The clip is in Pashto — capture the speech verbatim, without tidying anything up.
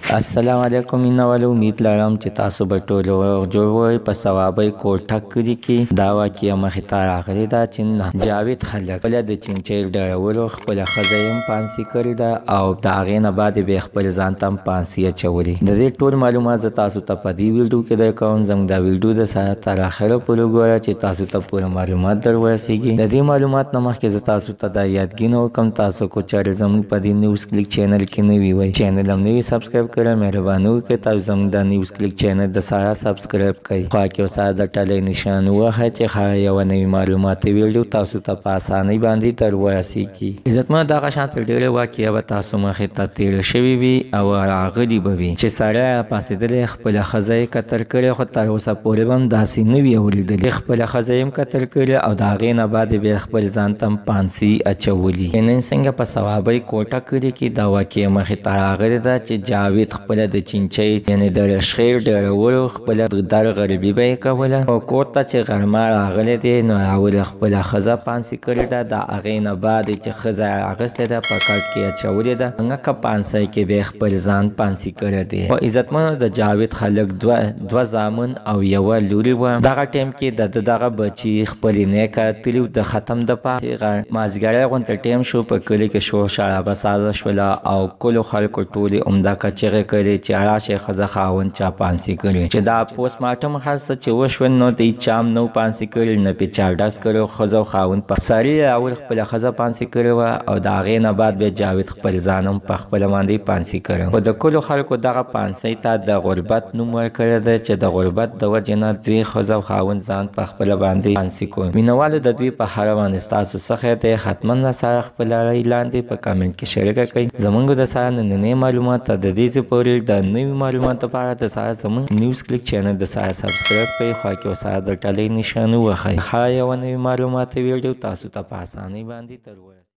السلام علیکم مینوال امید لرم چې تاسو به ټول جوړ وئ په ثوابۍ کوټه کلي کې دا واقعه مخې ته راغلې ده چې جاوید خلک خپله د چینچۍ ډارولو خپله ښځه یې هم پانسي کړې ده او د هغې نه بعد یې بیا خپل ځان ته هم پانسي اچولې. د دې ټول معلومات زه تاسو ته په دې ویډیو کې درکوم. زموږ دا ویډیو د سره تر اخره پورې ګوره چې تاسو ته پوره معلومات در ورسېږي. د دې معلومات نه مخکې زه تاسو ته دا یادګي وکړم، تاسو کو چارې زموږ په دې نیوز کلیک چینل کې نوي وئ، چینل هم نوي سبسکرایب کړئ. مهرباني وکړئ تاسو زموږ د نیوز کلیک چینل د سره سبسکرایب کړئ. خوا کې ورسره د ټلۍ نشان ووهئ چې ښایي یوه نوې معلوماتي ویډیو تاسو ته په اسانۍ باندې در ورسېږي. عزتمنو دغه شانته ډېرې واقعه به تاسو مخې ته تېره شوې وي او راغلي به وي چې سړی راپاڅېدلی خپله ښځه یې قتل کړې، خو تر اوسه پورې به هم داسې نه وي اورېدلي. خپله ښځه یې هم قتل کړې او د هغې نه بعد یې بیا خپل ځان ته هم پانسي اچولي. نن څنګه په ثوابۍ کوټه کلي کې دا واقعه مخې ته راغلې ده چې جاوید خپله د چینچۍ یعنې د رشخېر ډارولو خپله در غریبي به یې کوله او کور ته چې غرمه راغلی دی نو راوله خپله ښځه پانسي کړې ده. د هغې نه بعد چې ښځه یې راغستې ده په کټ کې اچولې ده، څنګه پانسۍ کې بیا خپل ځان پانسي کړی دی. خو عزتمنو د جاوید خلک دوه دوه زامن او یوه لوري وه. دغه ټایم کې د ده دغه بچي خپلې نیکه تلي د ختم دپاره مازدیګری غونته ټایم شو، په کلي کې شور شرابه سازه شوله او کلو خلکو ټولې همدغه چغې کړې چې راشئ ښځه خاوند چا پانسي کړې. چې دا پوسټ مارټم هر څه چې وشول نو د هېچ چا هم نه و پانسي کړې، نه پې چا ډز کړی و. ښځه او خاوند په سړي یې اول خپله ښځه پانسي کړې وه او د هغې نه بعد بیا جاوید خپل ځان هم په خپله باندې پانسي کړی. خو د کلو خلکو دغه پانسۍ ته د غربت نوم ورکړی دی چې د غربت د وجې نه دوی ښځه او خاوند ځان په خپله باندې پانسي کوي. مینوالو د دوی په هره باندې ستاسو څه خیر دی؟ حتما راسره خپله رایې لاندې په کامنټ کې شریکه کړئ. زموږ د سره نننۍ معلومات ته د دې ځای پورې د نوي معلوماتو لپاره د سره زموږ نیوز کلیک چینل د سره سبسکرایب کړئ. خوا کې ورسره د ټلۍ نښان ووهئ. ښه یوه نوې معلوماتي ویډیو تاسو ته په اسانۍ باندې در